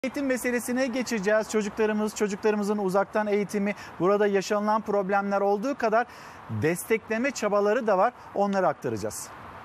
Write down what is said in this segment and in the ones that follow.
Eğitim meselesine geçeceğiz. Çocuklarımızın uzaktan eğitimi, burada yaşanılan problemler olduğu kadar destekleme çabaları da var. Onları aktaracağız.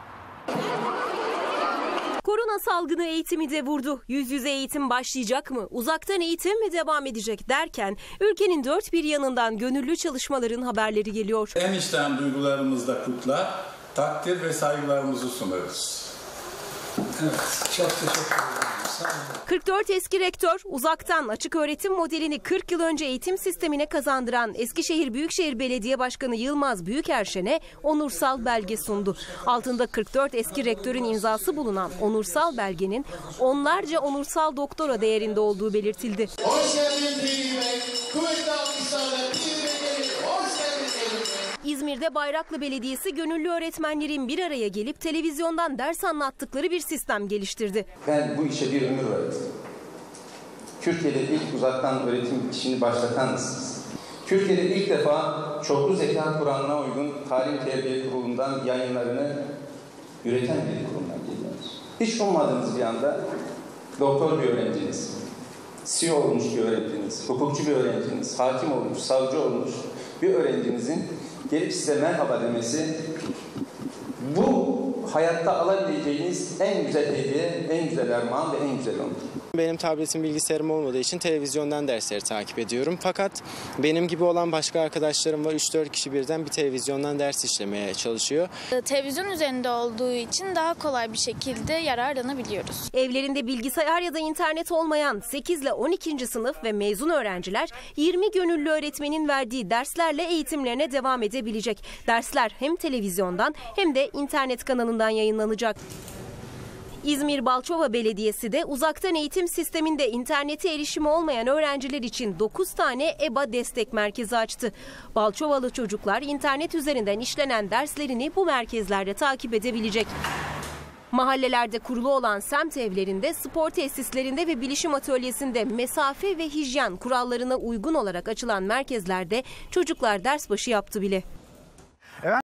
Korona salgını eğitimi de vurdu. Yüz yüze eğitim başlayacak mı? Uzaktan eğitim mi devam edecek derken ülkenin dört bir yanından gönüllü çalışmaların haberleri geliyor. En içten duygularımızla kutlar, takdir ve saygılarımızı sunarız. Evet, çok teşekkür ederim. 44 eski rektör uzaktan açık öğretim modelini 40 yıl önce eğitim sistemine kazandıran Eskişehir Büyükşehir Belediye Başkanı Yılmaz Büyükerşen'e onursal belge sundu. Altında 44 eski rektörün imzası bulunan onursal belgenin onlarca onursal doktora değerinde olduğu belirtildi. Hoş geldiniz. Kuvvetli alkışlarla İzmir'de Bayraklı Belediyesi gönüllü öğretmenlerin bir araya gelip televizyondan ders anlattıkları bir sistem geliştirdi. Ben bu işe bir ömür verdim. Türkiye'de ilk uzaktan öğretim işini başlatan mısınız? Türkiye'de ilk defa çoklu zeka Kur'an'ına uygun Talim Terbiye Kurulu'ndan yayınlarını üreten bir kurumdan geliyoruz. Hiç ummadığınız bir anda doktor bir öğrenciniz, CEO olmuş bir öğrenciniz, hukukçu bir öğrenciniz, hakim olmuş, savcı olmuş bir öğrencinizin gelip size merhaba demesi, bu hayatta alabileceğiniz en güzel hediye, en güzel armağan ve en güzel onur. Benim tabletim, bilgisayarım olmadığı için televizyondan dersleri takip ediyorum. Fakat benim gibi olan başka arkadaşlarım var. 3-4 kişi birden bir televizyondan ders işlemeye çalışıyor. Televizyon üzerinde olduğu için daha kolay bir şekilde yararlanabiliyoruz. Evlerinde bilgisayar ya da internet olmayan 8 ile 12. sınıf ve mezun öğrenciler 20 gönüllü öğretmenin verdiği derslerle eğitimlerine devam edebilecek. Dersler hem televizyondan hem de internet kanalından yayınlanacak. İzmir Balçova Belediyesi de uzaktan eğitim sisteminde internete erişimi olmayan öğrenciler için 9 tane EBA destek merkezi açtı. Balçovalı çocuklar internet üzerinden işlenen derslerini bu merkezlerde takip edebilecek. Mahallelerde kurulu olan semt evlerinde, spor tesislerinde ve bilişim atölyesinde mesafe ve hijyen kurallarına uygun olarak açılan merkezlerde çocuklar ders başı yaptı bile.